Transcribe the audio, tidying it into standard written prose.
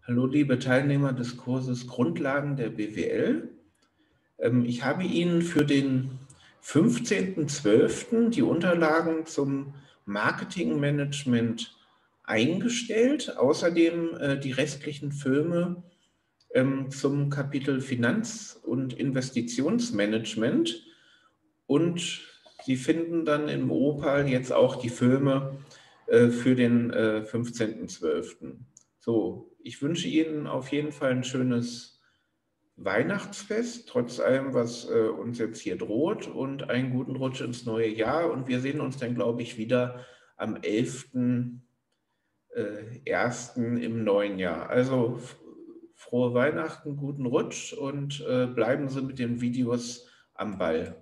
Hallo, liebe Teilnehmer des Kurses Grundlagen der BWL. Ich habe Ihnen für den 15.12. die Unterlagen zum Marketingmanagement eingestellt, außerdem die restlichen Filme zum Kapitel Finanz- und Investitionsmanagement, und Sie finden dann im Opal jetzt auch die Filme für den 15.12. So, ich wünsche Ihnen auf jeden Fall ein schönes Weihnachtsfest, trotz allem, was uns jetzt hier droht, und einen guten Rutsch ins neue Jahr. Und wir sehen uns dann, glaube ich, wieder am 11.01. im neuen Jahr. Also frohe Weihnachten, guten Rutsch, und bleiben Sie mit den Videos am Ball.